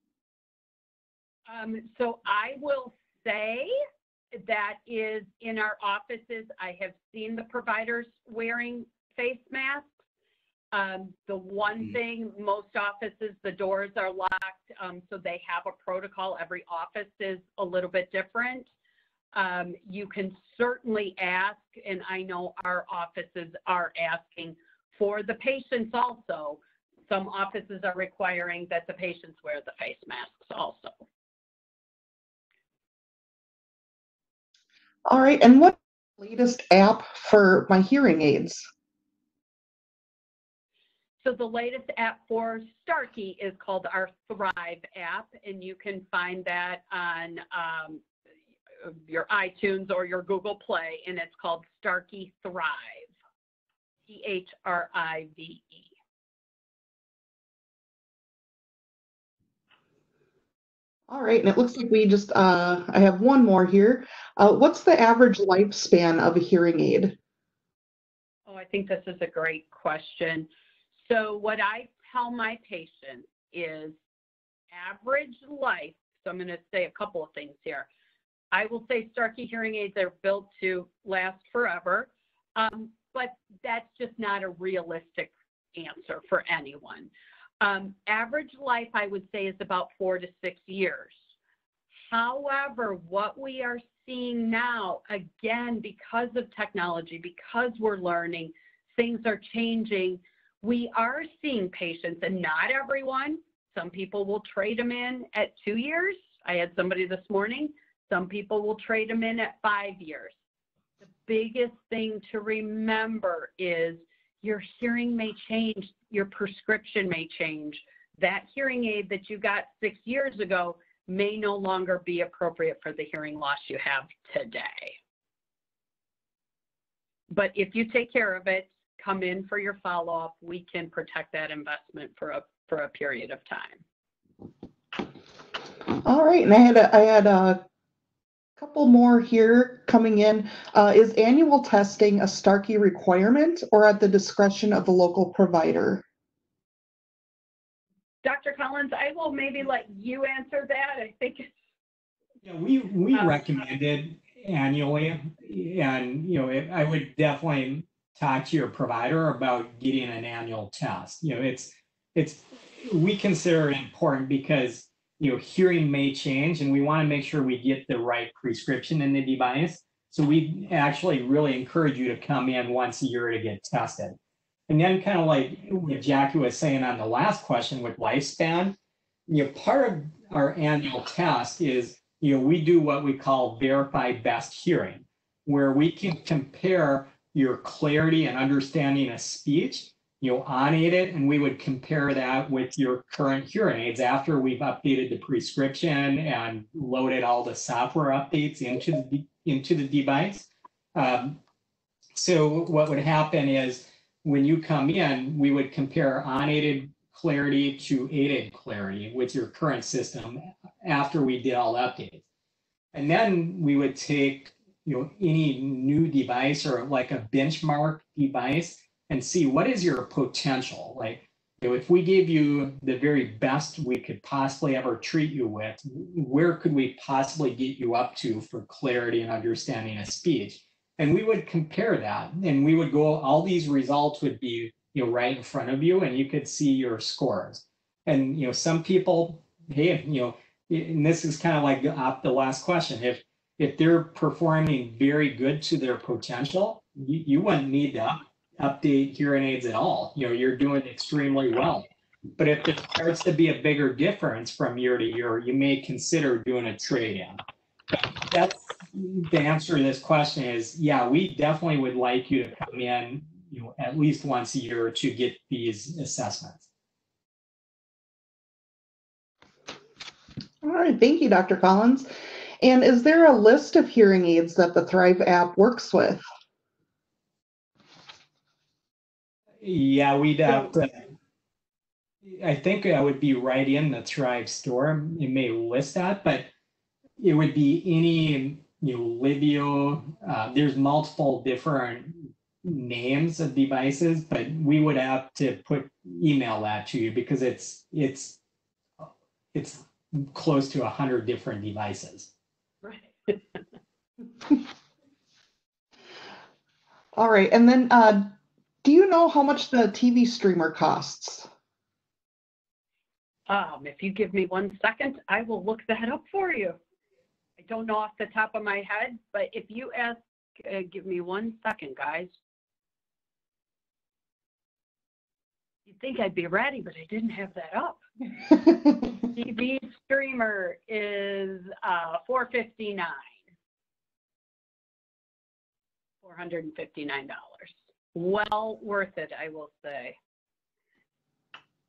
Um, so I will say that is in our offices. I have seen the providers wearing face masks. Um, the one mm-hmm. thing, most offices, the doors are locked, um, so they have a protocol. Every office is a little bit different. Um, you can certainly ask, and I know our offices are asking for the patients also. Some offices are requiring that the patients wear the face masks also.
All right, and what's the latest app for my hearing aids?
So the latest app for Starkey is called our Thrive app, and you can find that on um, your iTunes or your Google Play, and it's called Starkey Thrive, T H R I V E.
All right, and it looks like we just, uh, I have one more here. Uh, what's the average lifespan of a hearing aid?
Oh, I think this is a great question. So what I tell my patients is average life, so I'm going to say a couple of things here. I will say Starkey hearing aids are built to last forever, um, but that's just not a realistic answer for anyone. Um, average life, I would say, is about four to six years. However, what we are seeing now, again, because of technology, because we're learning, things are changing, we are seeing patients, and not everyone. Some people will trade them in at two years. I had somebody this morning. Some people will trade them in at five years. The biggest thing to remember is your hearing may change, your prescription may change. That hearing aid that you got six years ago may no longer be appropriate for the hearing loss you have today. But if you take care of it, come in for your follow-up, we can protect that investment for a, for a period of time.
All right, and I had a, I had a couple more here coming in. Uh, is annual testing a Starkey requirement or at the discretion of the local provider?
Doctor Collins, I will maybe let you answer that. I think it's
Yeah, we we
um,
recommend it annually, and you know, it, I would definitely talk to your provider about getting an annual test. You know, it's it's we consider it important because you know hearing may change, and we want to make sure we get the right prescription in the device. So we actually really encourage you to come in once a year to get tested. And then kind of like what Jackie was saying on the last question with lifespan, you know, part of our annual test is, you know, we do what we call verified best hearing, where we can compare your clarity and understanding of speech, you know, unaided, and we would compare that with your current hearing aids after we've updated the prescription and loaded all the software updates into the, into the device. Um, so what would happen is when you come in, we would compare unaided clarity to aided clarity with your current system after we did all the updates. And then we would take, you know, any new device or like a benchmark device and see what is your potential. Like, you know, if we gave you the very best we could possibly ever treat you with, where could we possibly get you up to for clarity and understanding of speech? And we would compare that, and we would go, all these results would be, you know, right in front of you, and you could see your scores. And, you know, some people, hey, you know, and this is kind of like off the last question, if if they're performing very good to their potential, you, you wouldn't need to up, update hearing aids at all. You know, you're doing extremely well. But if there starts to be a bigger difference from year to year, you may consider doing a trade-in. That's the answer to this question is, yeah, we definitely would like you to come in, you know, at least once a year to get these assessments.
All right, thank you, Doctor Collins. And is there a list of hearing aids that the Thrive app works with?
Yeah, we'd have to, I think I would be right in the Thrive store. It may list that, but it would be any, you know, Livio. Uh, there's multiple different names of devices, but we would have to put email that to you because it's it's it's close to a hundred different devices.
right.
All right, and then uh, do you know how much the T V streamer costs?
Um, if you give me one second, I will look that up for you. I don't know off the top of my head, but if you ask, uh, give me one second, guys. You'd think I'd be ready, but I didn't have that up. T V streamer is uh, four fifty-nine. four hundred fifty-nine dollars. Well worth it, I will say.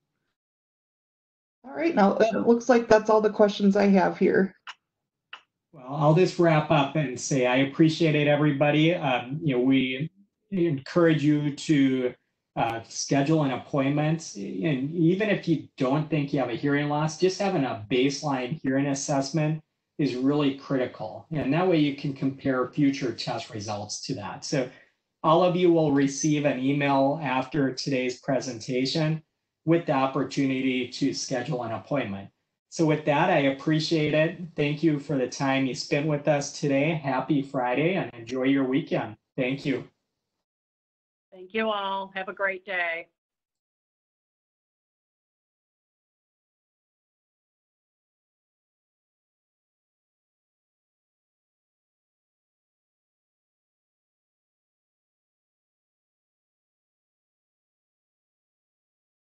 All right, now it looks like that's all the questions I have here.
Well, I'll just wrap up and say I appreciate it, everybody. Um, you know, we encourage you to uh, schedule an appointment. And even if you don't think you have a hearing loss, just having a baseline hearing assessment is really critical. And that way you can compare future test results to that. So all of you will receive an email after today's presentation with the opportunity to schedule an appointment. So with that, I appreciate it. Thank you for the time you spent with us today. Happy Friday and enjoy your weekend. Thank you.
Thank you all. Have a great day.